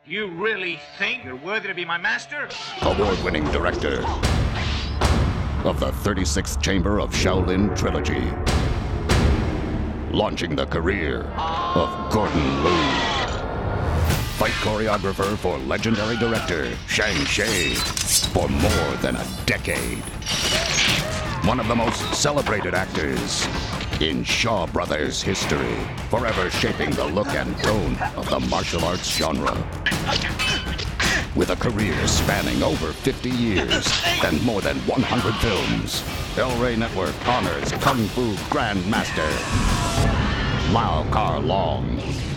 You really think you're worthy to be my master? Award-winning director of the 36th Chamber of Shaolin Trilogy. Launching the career of Gordon Liu. Fight choreographer for legendary director Shang Shi for more than a decade. One of the most celebrated actors in Shaw Brothers history, forever shaping the look and tone of the martial arts genre. With a career spanning over 50 years and more than 100 films, Rey Network honors Kung Fu Grandmaster Lau Kar-leung.